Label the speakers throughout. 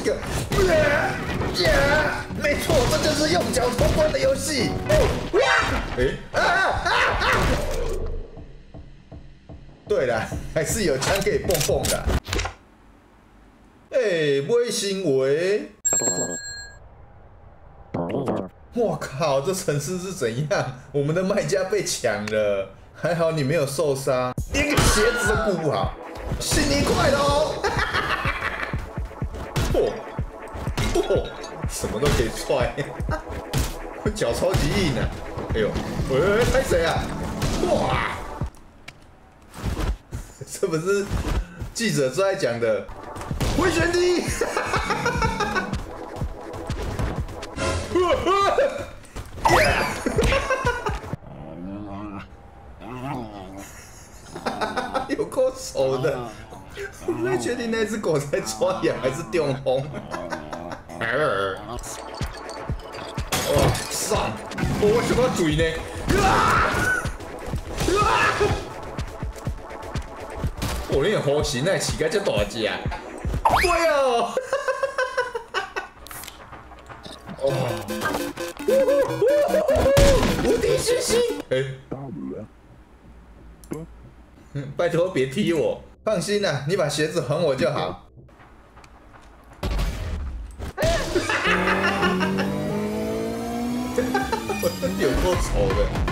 Speaker 1: 个，没错，这就是用脚通关的游戏。对了，还是有枪可以蹦蹦的。买行为。我靠，这城市是怎样？我们的卖家被抢了，还好你没有受伤，连个鞋子都顾不好。新年快乐哦！什么都可以踹，脚超级硬啊！哎呦，拍谁啊？哇！这不是记者最爱讲的回旋踢？有够丑的，我不太确定那只狗在抓痒还是电轰。哇，上！我为什么要嘴呢？我连好心那乞丐这大只啊！对哦。无敌星星！拜托别踢我！放心啦，你把鞋子还我就好。有够丑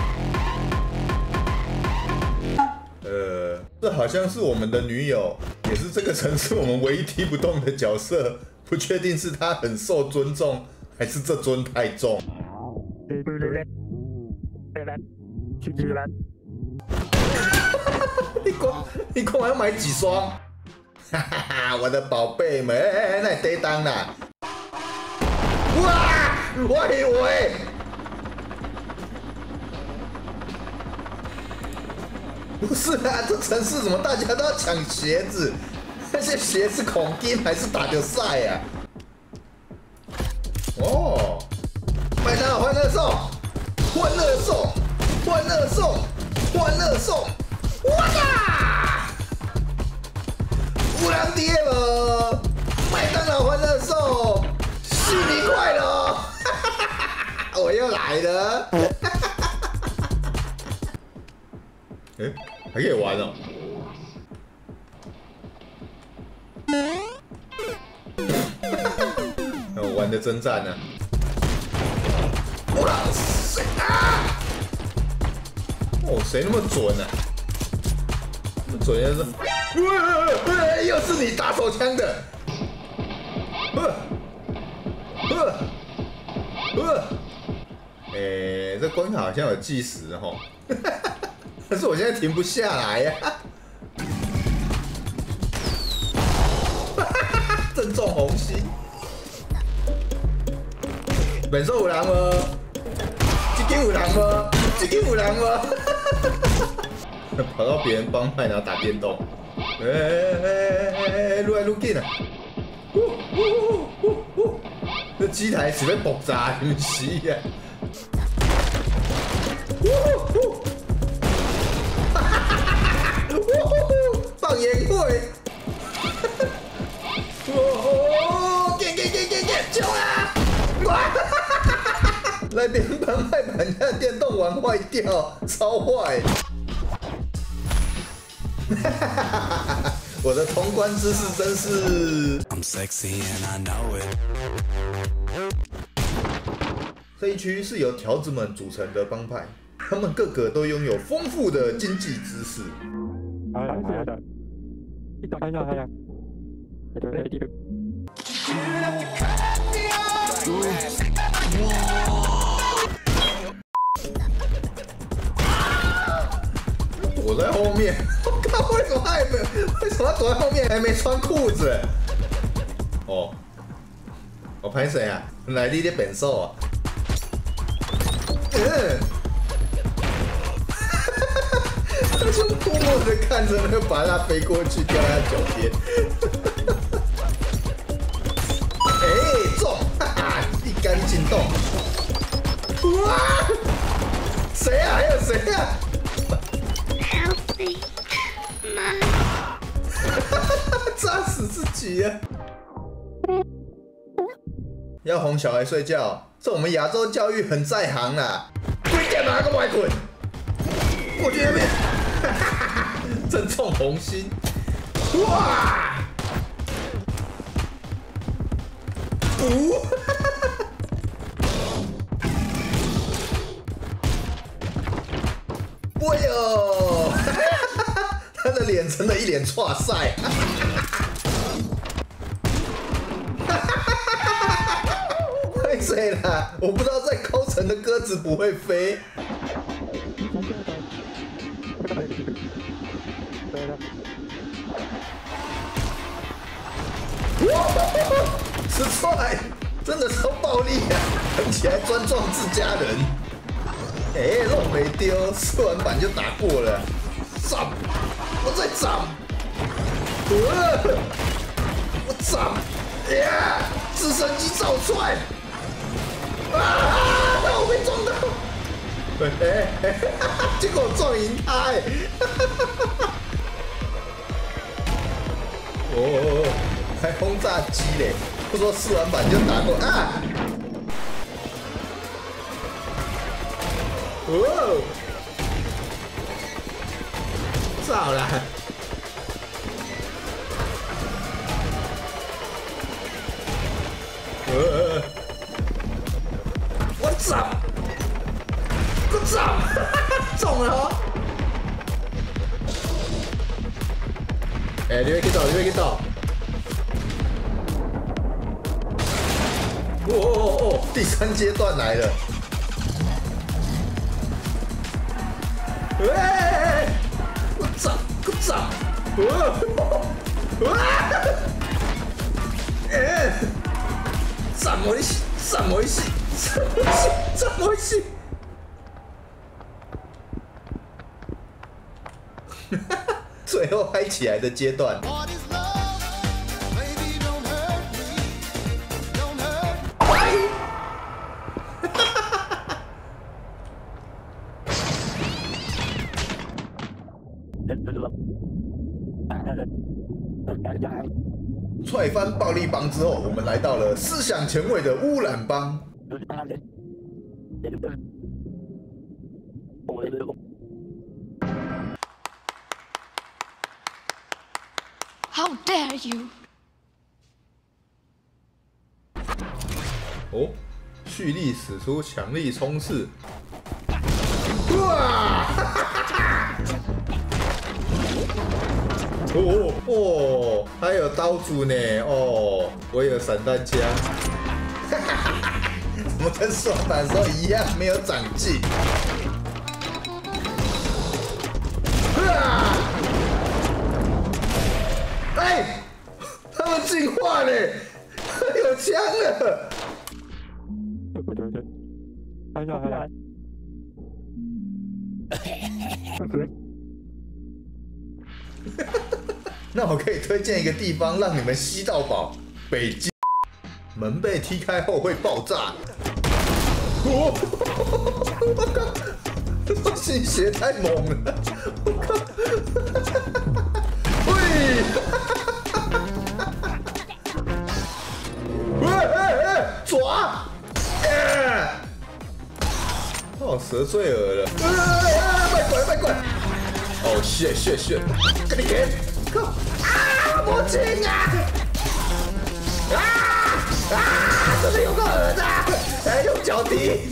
Speaker 1: 的。这好像是我们的女友，也是这个城市我们唯一踢不动的角色。不确定是她很受尊重，还是这尊太重。你看我要买几双？哈哈哈，我的宝贝们，那得当啦！哇，我以为。不是啊，这城市怎么大家都要抢鞋子？那些鞋是孔金还是打球赛呀？哦，麦当劳欢乐颂，欢乐颂，欢乐颂，欢乐颂！哇啦！有人跌了，麦当劳欢乐颂，新年快乐！我又来了。还可以玩哦。我玩的真赞呢。哇塞啊！哦，谁那么准啊？准要是，又是你打手枪的。这关卡好像有计时哦。但是我现在停不下来呀、正中红心。本寿有人吗？这间有人吗？这间有人吗？跑到别人帮派然后打电动。愈来愈紧啊！这机台是要爆炸，是不是啊？放烟会！救啊！来别人帮派把人家电动玩坏掉，超坏！我的通关姿势真是。这一区是由条子们组成的帮派，他们个个都拥有丰富的经济知识。躲在后面，我靠！为什么他躲在后面还没穿裤子？哦，我拍谁啊？来你的本兽啊！他就默默的看着那个把它飞过去，掉在脚边。中！哈哈，一杆进洞。哇！谁啊？还有谁啊
Speaker 2: ？Help me, Mom.
Speaker 1: 炸死自己啊！ 要哄小孩睡觉，这我们亚洲教育很在行啦。快点拿个外滚，过去那边，正中红心，哇！哎呦，他的脸成了一脸挫赛。太水了，我不知道在高层的鸽子不会飞。吃踹，真的超暴力啊！狠起来专撞自家人。哎，肉没丢，试完板就打过了。涨，我再涨。我涨，呀！直升机造踹。啊！我被撞到。结果我撞赢他哎！哦，还轰炸机嘞！不说试完板就打过啊！哦，糟了！我涨！我涨！中了哦！哎，你别去倒，你别去倒！哦，第3阶段来了！哎，我涨，我涨！哎，怎么回事？怎么回事？怎么回事？最后嗨起来的阶段。踹翻暴力帮之后，我们来到了思想前卫的污染帮。
Speaker 2: How dare you！
Speaker 1: 哦，蓄力使出强力冲刺！哇！哦，还有刀主呢！哦，我有散弹枪。怎么跟爽板的时候一样没有长进？哎，他们进化了，有枪了！那我可以推荐一个地方让你们吸到饱，北京。门被踢开后会爆炸。我靠！这信邪太猛了！我靠！喂！抓！哦，蛇坠耳了！快滚！哦，shit！ 跟你给！靠！啊，魔镜啊！这里有个耳的！哎，用脚踢！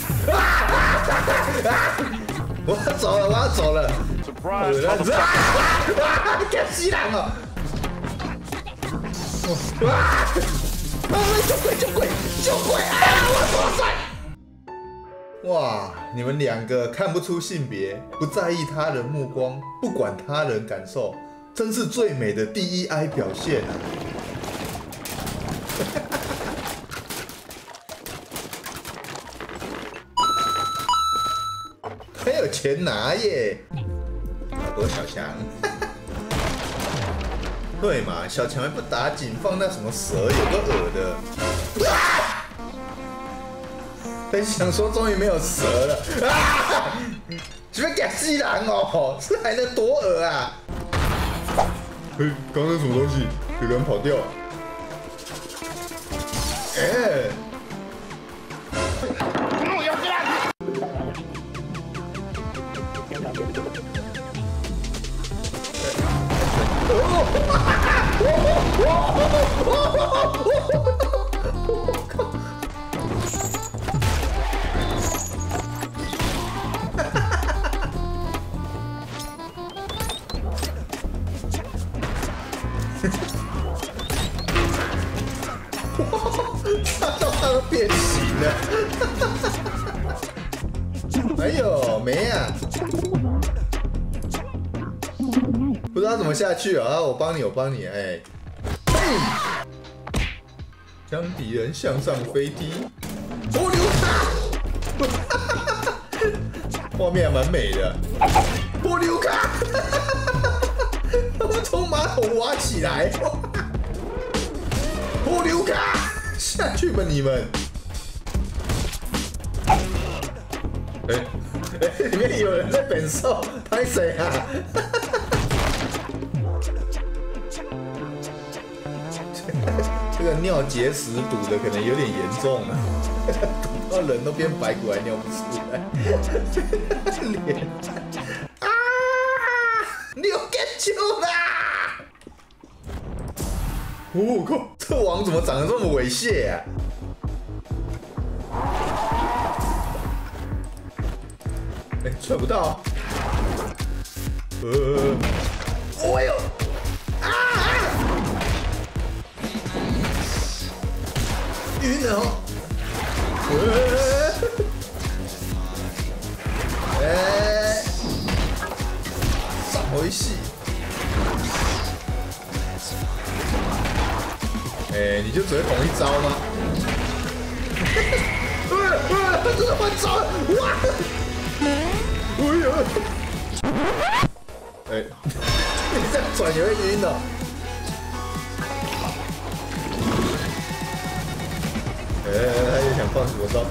Speaker 1: 我要走了！你干死人哦！救鬼！我抓塞！哇，你们2个看不出性别，不在意他人目光，不管他人感受，真是最美的第一 I 表现啊！还有钱拿耶！好多小强，对嘛？小强还不打紧，放那什么蛇，有个耳的。很想说，终于没有蛇了。是不是给西兰哦？这还能夺耳啊？嘿，刚刚什么东西？有人跑掉。 哎。 他到他都变形了，哎呦，没啊，不知道怎么下去啊！我帮你，我帮你，哎，嘿，将敌人向上飞踢，波流卡，画面还蛮美的，波流卡，我们从马桶挖起来，波流卡。 下去吧，你们！里面有人在本兽，拍谁啊？这个尿结石堵的可能有点严重了，堵到人都变白骨还尿不出来。脸啊！你有 get you 啦！我靠，这网怎么长得这么猥亵啊？哎，踹不到。哎呦！啊！晕了哦！哎，上回戏。 哎，你就只会同一招吗？真的换招了！哇！哎呦！哎，你这样转也会晕的。哎，他又想放什么招？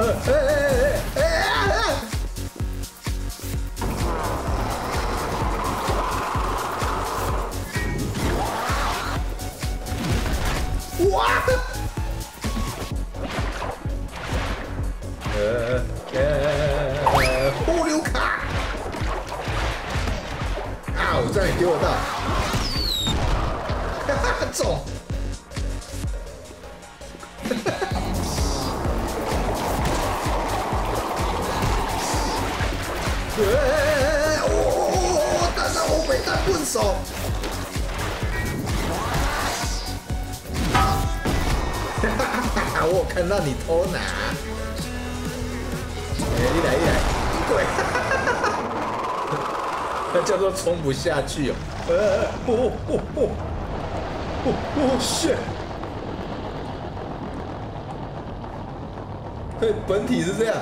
Speaker 1: 哇！波流卡！啊！我这样也丢得到，哈哈，中！但是我被弹棍手。 我看到你偷拿，哎，一来，鬼，那叫做冲不下去哦，shit！ 本体是这样，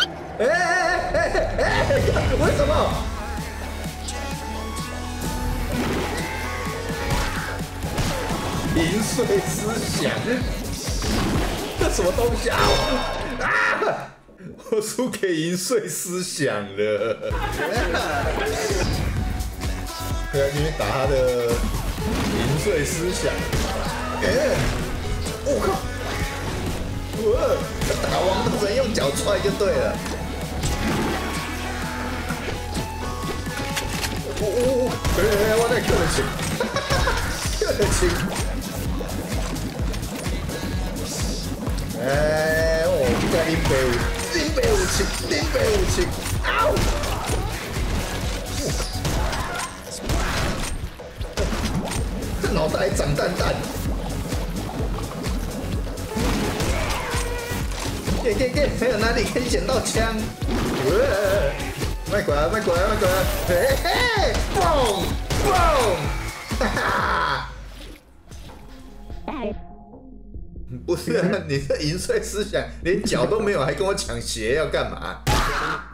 Speaker 1: 为什么？零碎思想。 这什么东西啊！我输给银碎思想了。对啊，因为打他的银碎思想。我靠！打王都只能用脚踹就对了。我在客气，客气。 哎，哦，在林北武器，嗷！脑袋长蛋蛋，给，还有哪里可以捡到枪？卖过来，嘿，嘣，哈哈！不是啊，你这淫碎思想连脚都没有，还跟我抢鞋要干嘛？